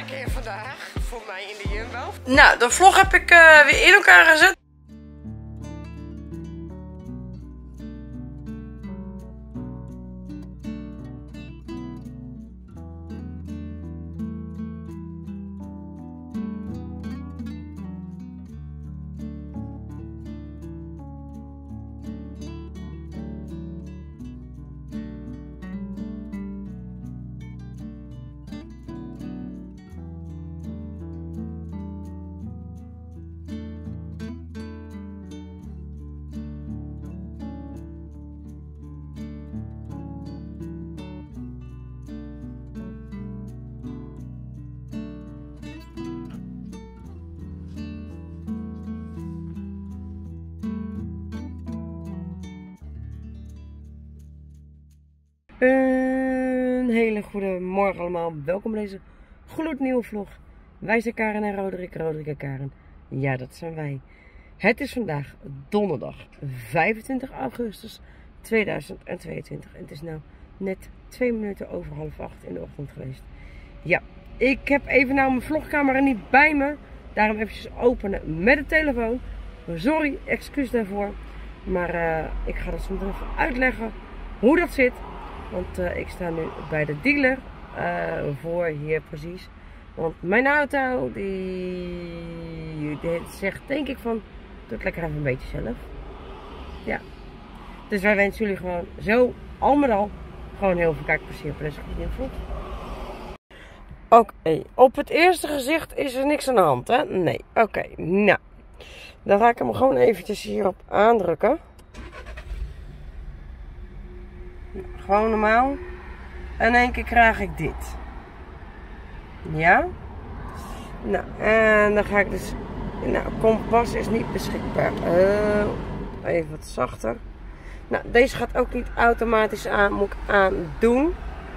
keer vandaag voor mij in de Jumbo. Nou, de vlog heb ik weer in elkaar gezet. Een hele goede morgen allemaal. Welkom bij deze gloednieuwe vlog. Wij zijn Karen en Roderick. Roderick en Karen. Ja, dat zijn wij. Het is vandaag donderdag 25 augustus 2022. En het is nu net 2 minuten over 7:30 in de ochtend geweest. Ja, ik heb even nou mijn vlogcamera niet bij me. Daarom eventjes openen met de telefoon. Sorry, excuus daarvoor. Maar ik ga dat zo meteen even uitleggen hoe dat zit. Want ik sta nu bij de dealer, voor hier precies. Want mijn auto, die zegt denk ik van, doe het lekker even een beetje zelf. Ja. Dus wij wensen jullie gewoon zo, al met al, gewoon heel veel kijkplezier op deze goede vlog. Oké, op het eerste gezicht is er niks aan de hand, hè? Nee, oké, nou. Dan ga ik hem gewoon eventjes hierop aandrukken. Gewoon normaal. En in één keer krijg ik dit. Ja. Nou, en dan ga ik dus... Nou, kompas is niet beschikbaar. Even wat zachter. Nou, deze gaat ook niet automatisch aan. Moet ik aandoen.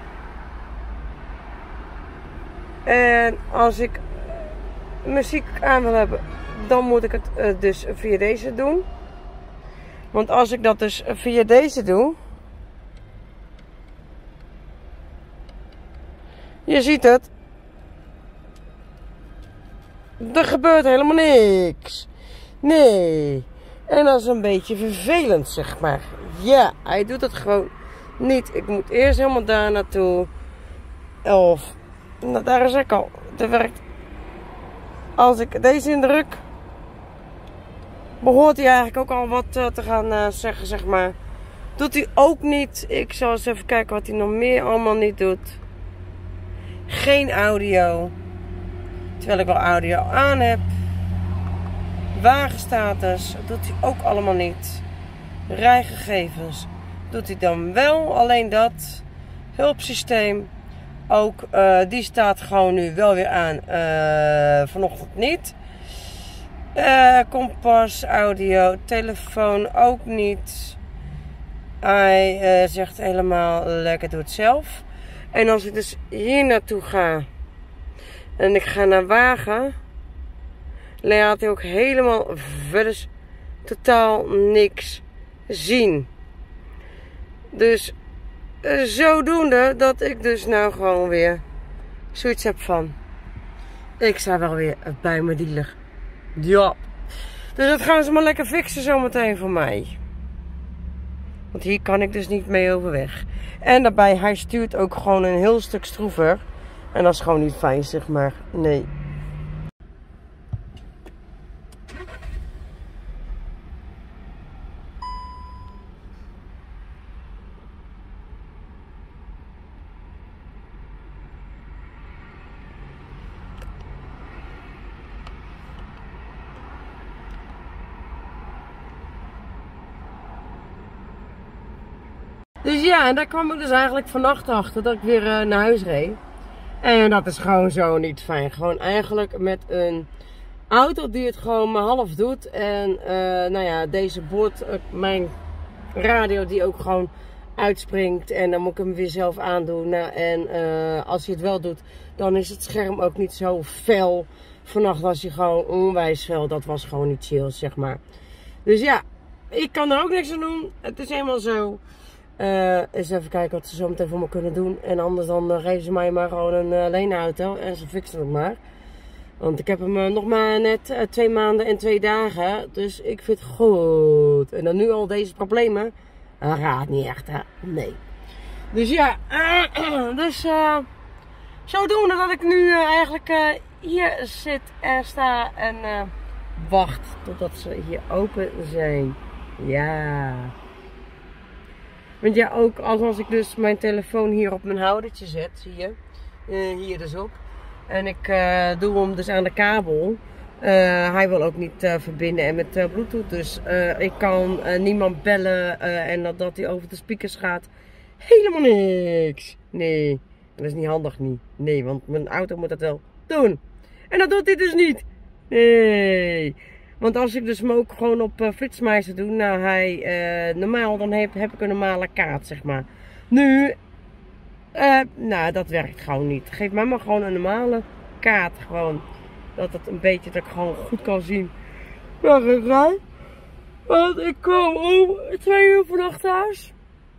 En als ik muziek aan wil hebben, dan moet ik het dus via deze doen. Want als ik dat dus via deze doe... Je ziet het. Er gebeurt helemaal niks. Nee. En dat is een beetje vervelend, zeg maar. Ja, hij doet het gewoon niet. Ik moet eerst helemaal daar naartoe. Of, nou, daar is ik al. Het werkt. Als ik deze indruk, behoort hij eigenlijk ook al wat te gaan zeggen, zeg maar. Doet hij ook niet. Ik zal eens even kijken wat hij nog meer allemaal niet doet. Geen audio. Terwijl ik wel audio aan heb. Wagenstatus doet hij ook allemaal niet. Rijgegevens doet hij dan wel. Alleen dat. Hulpsysteem. Ook die staat gewoon nu wel weer aan. Vanochtend niet. Kompas, audio, telefoon ook niet. Hij zegt helemaal lekker, doe het zelf. En als ik dus hier naartoe ga en ik ga naar wagen, laat hij ook helemaal verder totaal niks zien. Dus zodoende dat ik dus nou gewoon weer zoiets heb van, ik sta wel weer bij mijn dealer. Ja. Dus dat gaan ze maar lekker fixen zometeen voor mij. Want hier kan ik dus niet mee overweg. En daarbij, hij stuurt ook gewoon een heel stuk stroever. En dat is gewoon niet fijn, zeg maar. Nee. Dus ja, en daar kwam ik dus eigenlijk vannacht achter dat ik weer naar huis reed. En dat is gewoon zo niet fijn. Gewoon eigenlijk met een auto die het gewoon maar half doet. En nou ja, deze boord, mijn radio die ook gewoon uitspringt. En dan moet ik hem weer zelf aandoen. Nou, en als hij het wel doet, dan is het scherm ook niet zo fel. Vannacht was hij gewoon onwijs fel. Dat was gewoon niet chill, zeg maar. Dus ja, ik kan er ook niks aan doen. Het is helemaal zo. Eens even kijken wat ze zo meteen voor me kunnen doen. En anders dan geven ze mij maar gewoon een leenauto en ze fixen het maar. Want ik heb hem nog maar net 2 maanden en 2 dagen. Dus ik vind het goed. En dan nu al deze problemen. Dat gaat niet echt, hè? Nee. Dus ja, zodoende dat ik nu eigenlijk hier zit en sta en wacht totdat ze hier open zijn. Ja. Want ja, ook als ik dus mijn telefoon hier op mijn houdertje zet, zie je, hier dus op. En ik doe hem dus aan de kabel. Hij wil ook niet verbinden en met Bluetooth. Dus ik kan niemand bellen en dat hij over de speakers gaat. Helemaal niks. Nee, dat is niet handig niet. Nee, want mijn auto moet dat wel doen. En dat doet hij dus niet. Nee. Want als ik dus hem ook gewoon op Flitsmeister doe, nou normaal dan heb ik een normale kaart, zeg maar. Nu, nou dat werkt gewoon niet. Geef mij maar gewoon een normale kaart, gewoon. Dat het een beetje, dat ik gewoon goed kan zien waar ik rijd. Want ik kwam om 2 uur vannacht thuis.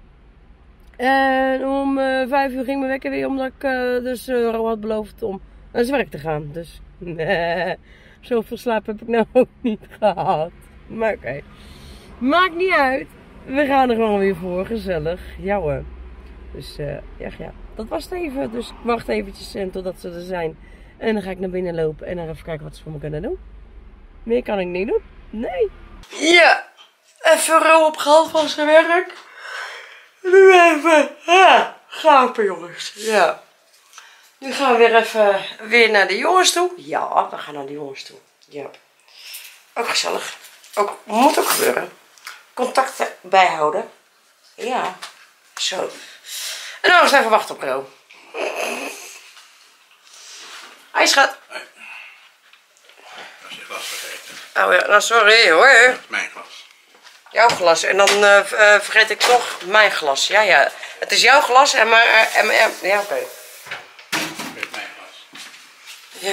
En om 5 uur ging mijn wekker weer, omdat ik dus had beloofd om naar zijn werk te gaan. Dus nee, zoveel slaap heb ik nou ook niet gehad. Maar oké. Maakt niet uit. We gaan er gewoon weer voor. Gezellig. Ja hoor. Dus ja, dat was het even. Dus ik wacht eventjes totdat ze er zijn. En dan ga ik naar binnen lopen en dan even kijken wat ze voor me kunnen doen. Meer kan ik niet doen. Nee. Ja. Even rauw opgehaald van zijn werk. Nu even gapen jongens. Ja. Nu gaan we weer even naar de jongens toe. Ja, we gaan naar de jongens toe. Ja. Ook gezellig. Moet ook gebeuren. Contacten bijhouden. Ja. Zo. En dan eens even wachten op Ro. Hij schat. Nee. Dat is je glas vergeten. Oh ja, nou sorry hoor. Dat is mijn glas. Jouw glas. En dan vergeet ik toch mijn glas. Ja, ja. Het is jouw glas en maar... ja, oké. Dat is mijn glas. Ja.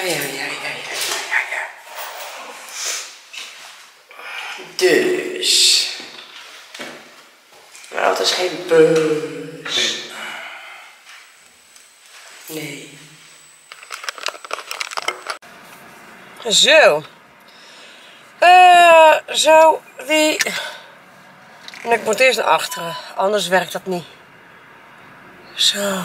Dus. Nou, het is geen bus. Nee. Zo. Zo, die... En ik moet eerst naar achteren, anders werkt dat niet. Zo.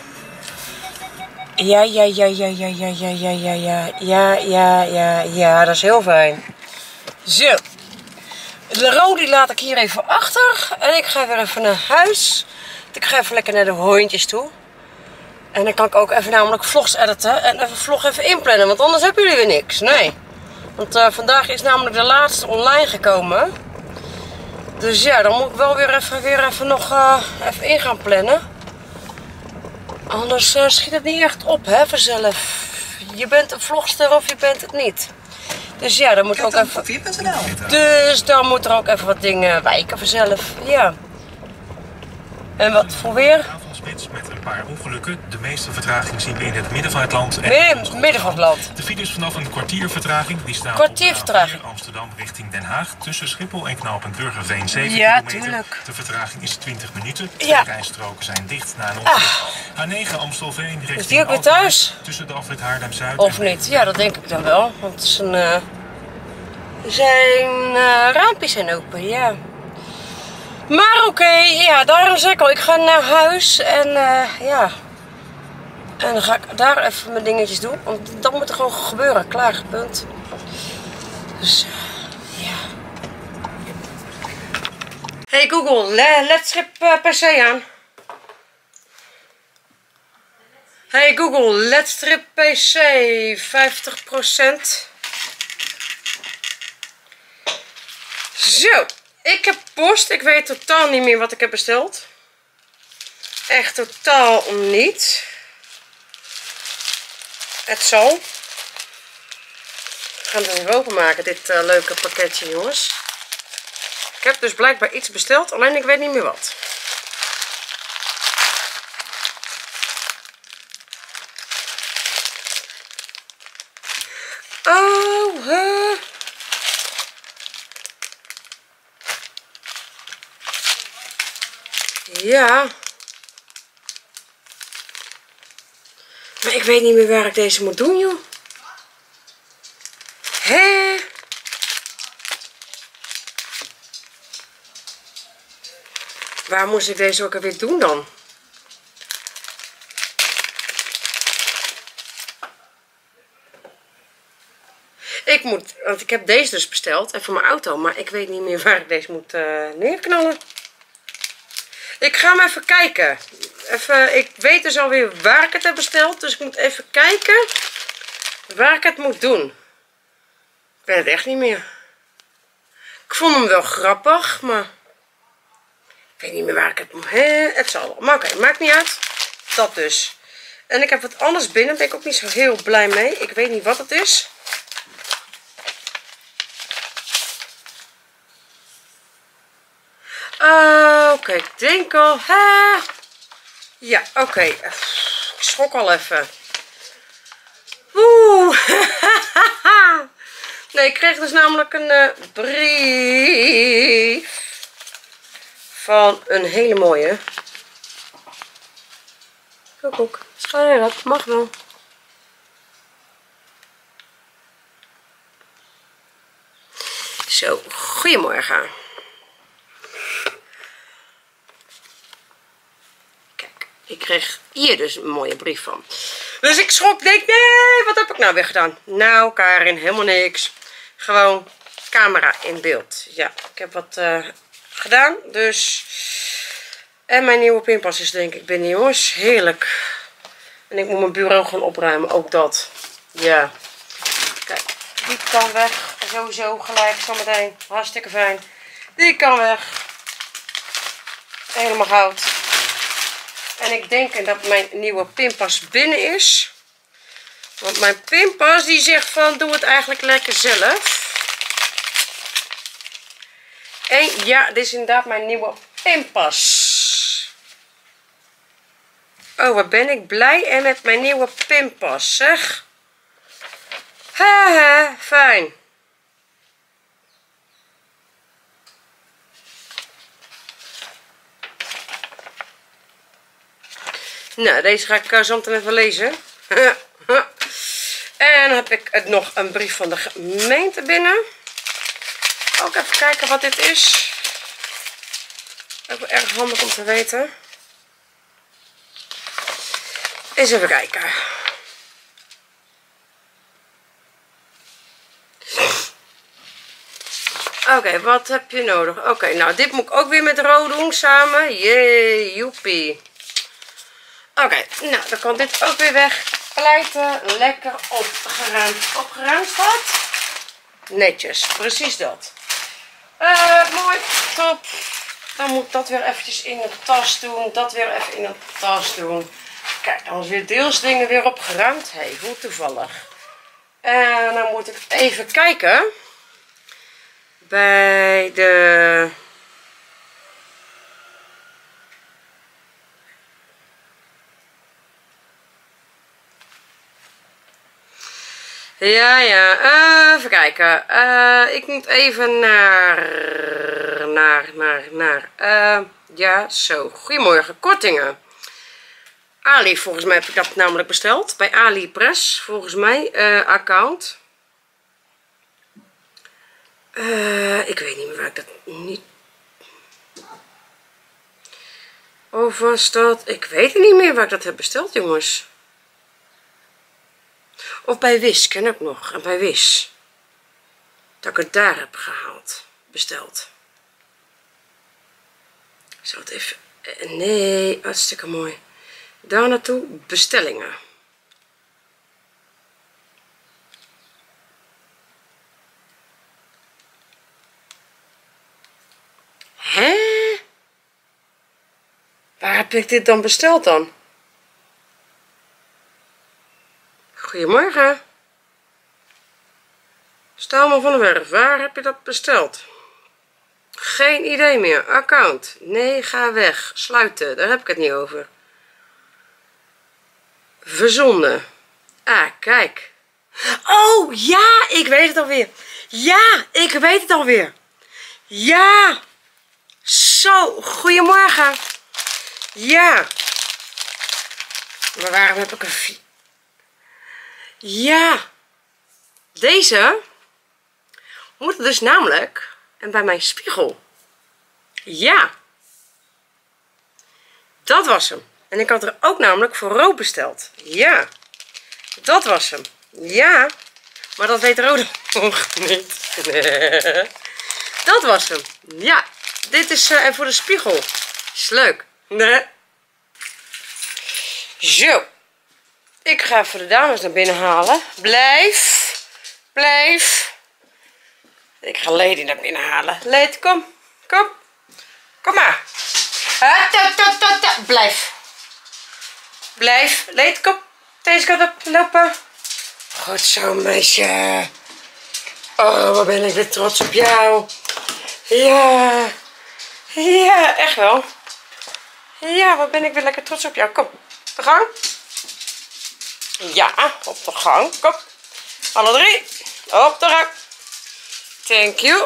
Ja, dat is heel fijn. Zo. De Ro laat ik hier even achter. En ik ga weer even naar huis. Ik ga even lekker naar de hondjes toe. En dan kan ik ook even namelijk vlogs editen. En even vlog even inplannen. Want anders hebben jullie weer niks. Nee. Want vandaag is namelijk de laatste online gekomen. Dus ja, dan moet ik wel weer even nog even in gaan plannen. Anders schiet het niet echt op, hè, vanzelf. Je bent een vlogster of je bent het niet. Dus ja, dan moet ook even... Dus dan moet er ook even wat dingen wijken vanzelf. Ja. En wat voor weer? Met een paar ongelukken. De meeste vertraging zien we in het midden van het land. Midden van het land. De files vanaf een kwartier vertraging. Die staan Kwartiervertraging. op Amsterdam richting Den Haag. Tussen Schiphol en knooppunt Burgerveen 7 ja, kilometer. Tuurlijk. De vertraging is 20 minuten. Ja. 2 rijstroken zijn dicht na een ongeluk. A9 Amstelveen richting Is die ook weer thuis? Tussen de afrit Haarlem-Zuid. Of niet? Ja, dat denk ik dan wel. Want het is een... zijn raampjes zijn open, ja. Maar oké, ja, daarom zeg ik al, ik ga naar huis en ja. En dan ga ik daar even mijn dingetjes doen, want dat moet er gewoon gebeuren, klaar, punt. Dus, ja. Hey Google, let's schip PC aan. Hey Google, let's strip PC 50%. Zo. Ik heb post. Ik weet totaal niet meer wat ik heb besteld. Echt totaal niet. Het zal. We gaan het even openmaken, dit leuke pakketje, jongens. Ik heb dus blijkbaar iets besteld, alleen ik weet niet meer wat. Oh, Ja. Maar ik weet niet meer waar ik deze moet doen, joh. Hé? Waar moest ik deze ook alweer doen dan? Ik moet, want ik heb deze dus besteld, en voor mijn auto, maar ik weet niet meer waar ik deze moet neerknallen. Ik ga hem even kijken. Ik weet dus alweer waar ik het heb besteld, dus ik moet even kijken waar ik het moet doen. Ik weet het echt niet meer. Ik vond hem wel grappig, maar ik weet niet meer waar ik het moet. Het zal wel. Maar oké, maakt niet uit. Dat dus. En ik heb wat anders binnen, daar ben ik ook niet zo heel blij mee. Ik weet niet wat het is. Oké, ik denk al. Ja, oké. Ik schrok al even. Oeh. Nee, ik kreeg dus namelijk een brief van een hele mooie. Koek, schijn dat mag wel. Zo, goedemorgen. Kijk, ik kreeg hier dus een mooie brief van. Dus ik schrok, denk, nee, wat heb ik nou weer gedaan? Nou, Karin, helemaal niks. Gewoon camera in beeld. Ja, ik heb wat gedaan, dus. En mijn nieuwe pinpas is denk ik binnen, jongens. Heerlijk. En ik moet mijn bureau gaan opruimen, ook dat. Ja. Kijk, die kan weg. Sowieso gelijk, zometeen. Hartstikke fijn. Die kan weg. Helemaal goud. En ik denk dat mijn nieuwe pinpas binnen is. Want mijn pinpas die zegt van doe het eigenlijk lekker zelf. En ja, dit is inderdaad mijn nieuwe pinpas. Oh, wat ben ik blij en met mijn nieuwe pinpas, zeg. Haha, fijn. Nou, deze ga ik zo meteen even lezen. En dan heb ik nog een brief van de gemeente binnen. Ook even kijken wat dit is. Ook wel erg handig om te weten. Eens even kijken. Oké, wat heb je nodig? Oké, nou dit moet ik ook weer met rood doen samen. Jee, joepie. Oké, nou dan kan dit ook weer weg. Pleiten, lekker opgeruimd. Opgeruimd staat? Netjes, precies dat. Mooi, top. Dan moet ik dat weer eventjes in de tas doen. Dat weer even in de tas doen. Kijk, dan is weer deels dingen weer opgeruimd. Hé, hoe toevallig. En dan moet ik even kijken. Bij de... Ja, even kijken. Ik moet even ja, zo. Goedemorgen, kortingen. Ali, volgens mij heb ik dat namelijk besteld. Bij AliExpress, volgens mij. Account. Ik weet niet meer waar ik dat niet... Of was dat... Ik weet niet meer waar ik dat heb besteld, jongens. Of bij Wish, ken ik nog. En bij Wish. Dat ik het daar heb gehaald. Besteld. Zal het even... Nee, hartstikke mooi. Daar naartoe, bestellingen. Hè? Waar heb ik dit dan besteld dan? Goedemorgen. Stelman van der Werf, waar heb je dat besteld? Geen idee meer. Account. Nee, ga weg. Sluiten. Daar heb ik het niet over. Verzonden. Ah, kijk. Oh, ja, ik weet het alweer. Ja, ik weet het alweer. Ja. Zo, goedemorgen. Ja. Maar waarom heb ik een... Ja. Deze moet dus namelijk en bij mijn spiegel. Ja. Dat was hem. En ik had er ook namelijk voor rood besteld. Ja. Dat was hem. Ja. Maar dat weet Rode nog niet. Dat was hem. Ja. Dit is en voor de spiegel. Is leuk. Nee. Zo. Ik ga even de dames naar binnen halen. Blijf. Blijf. Ik ga Lady naar binnen halen. Lady, kom. Kom. Kom maar. Blijf. Blijf. Lady, kom. Deze kant op. Lopen. Goed zo, meisje. Oh, wat ben ik weer trots op jou. Ja. Ja, echt wel. Ja, wat ben ik weer lekker trots op jou. Kom. Op de gang. Ja, op de gang. Kom. Alle drie. Op de gang. Thank you.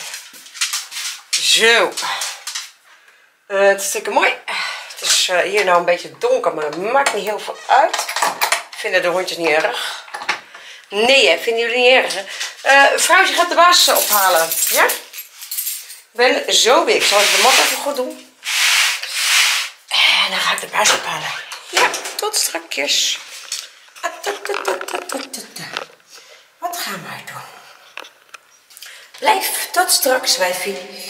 Zo. Het is hartstikke mooi. Het is hier nou een beetje donker, maar dat maakt niet heel veel uit. Vinden de hondjes niet erg? Nee, hè? Vinden jullie niet erg? Vrouwtje gaat de baas ophalen. Ja? Ik ben zo weer. Ik zal even de mat even goed doen. En dan ga ik de baas ophalen. Ja, tot strakjes. Wat gaan wij doen? Blijf tot straks, wijfie.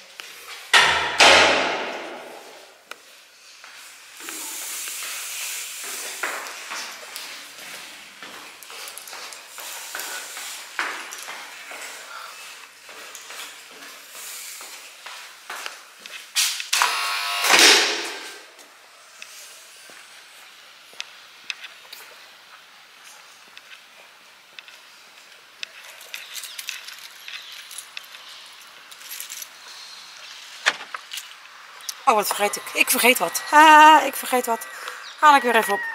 Oh, wat vergeet ik? Ik vergeet wat. Ik vergeet wat. Haal ik weer even op.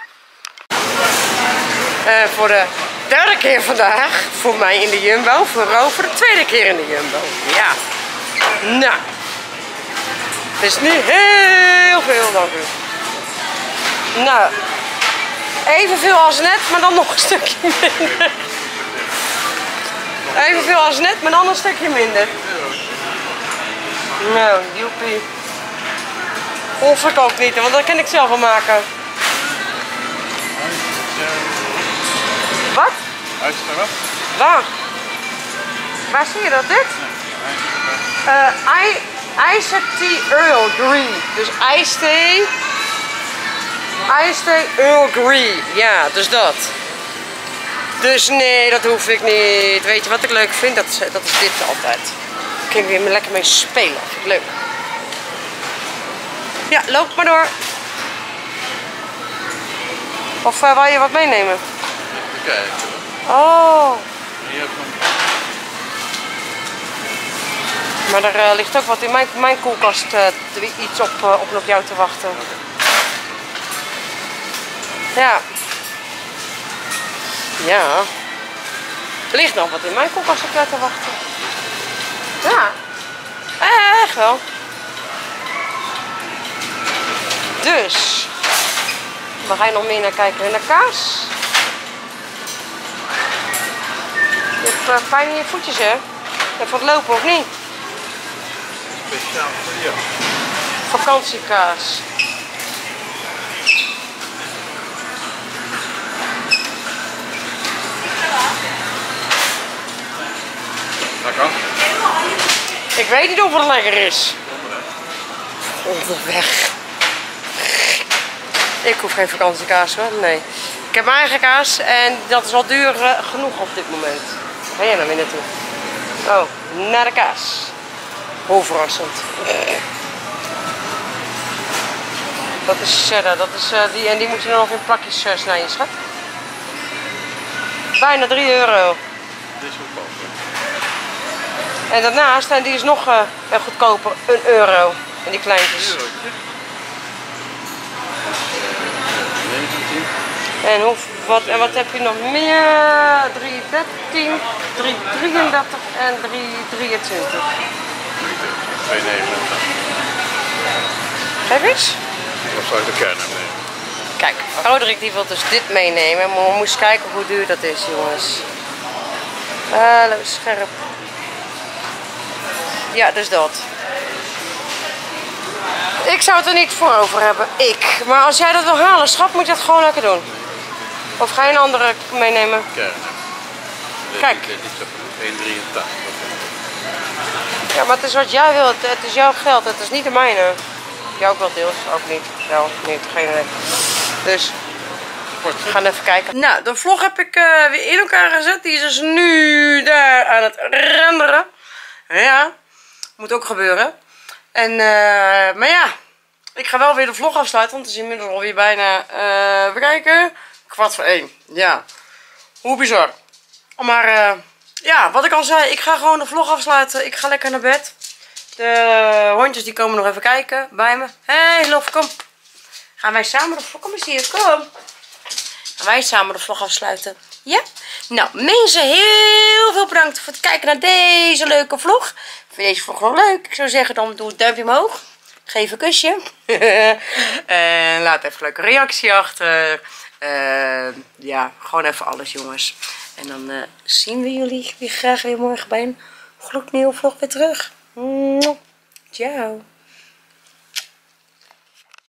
Voor de derde keer vandaag. Voor mij in de Jumbo. Voor Ro voor de tweede keer in de Jumbo. Ja. Nou. Het is nu heel veel, dank u. Nou. Evenveel als net, maar dan nog een stukje minder. Evenveel als net, maar dan een stukje minder. Nou, joepie. Hoef ik ook niet, want dat kan ik zelf wel maken. Wat? Waar? Waar zie je dat? Dit? Iced Tea Earl Grey. Dus Iced Tea Earl Grey. Ja, dus dat. Dus nee, dat hoef ik niet. Weet je wat ik leuk vind? Dat is dit altijd. Daar kun je weer lekker mee spelen. Vind ik leuk. Ja, loop maar door. Of wil je wat meenemen? Even kijken. Oh. Hier heb ik Maar er ligt ook wat in mijn koelkast iets op jou te wachten. Ja. Ja. Er ligt nog wat in mijn koelkast op jou te wachten. Ja. Echt wel. Dus, waar ga je nog meer naar kijken? Naar kaas? Je hebt pijn in je voetjes, hè? Je hebt wat lopen, of niet? speciaal voor jou. Vakantiekaas. Dat kan. Ik weet niet of het lekker is. Onderweg. Ik hoef geen vakantiekaas hoor, nee. Ik heb mijn eigen kaas en dat is al duur genoeg op dit moment. Waar ga jij nou weer naartoe? Oh, naar de kaas. Hoe verrassend. Dat is cheddar, dat is, die moet je dan nog in plakjes snijden, schat. Bijna €3. Dit is goedkoper. En daarnaast, en die is nog goedkoper, €1. En die kleintjes. Eurotje. 19. En wat heb je nog meer? 3,13, 3,33 en 3,23. 2,89. Geef eens. Of zou ik de kern nemen? Kijk, Roderick die wil dus dit meenemen. Maar we moesten kijken hoe duur dat is, jongens. Scherp. Ja, dus dat. Ik zou het er niet voor over hebben. Maar als jij dat wil halen, schat, moet je dat gewoon lekker doen. Of ga je een andere meenemen? Kern. Kijk. Dit is 1,83. Ja, maar het is wat jij wilt. Het is jouw geld. Het is niet de mijne. Jij ook wel deels. Ook niet. Wel, niet. Geen idee. Dus, we gaan even kijken. Nou, de vlog heb ik weer in elkaar gezet. Die is dus nu daar aan het renderen. Ja, moet ook gebeuren. En, maar ja, ik ga wel weer de vlog afsluiten. Want het is inmiddels alweer bijna, we kijken, 1:15. Ja, hoe bizar. Maar, ja, wat ik al zei, ik ga gewoon de vlog afsluiten. Ik ga lekker naar bed. De hondjes die komen nog even kijken bij me. Hey, Lof, kom. Gaan wij samen de vlog, kom eens hier, kom. Gaan wij samen de vlog afsluiten. Ja? Nou, mensen, heel veel bedankt voor het kijken naar deze leuke vlog. Vind je deze vlog nog leuk? Ik zou zeggen, dan doe het duimpje omhoog. Geef een kusje. En laat even een leuke reactie achter. Ja, gewoon even alles, jongens. En dan zien we jullie weer graag weer morgen bij een gloednieuwe vlog weer terug. Ciao.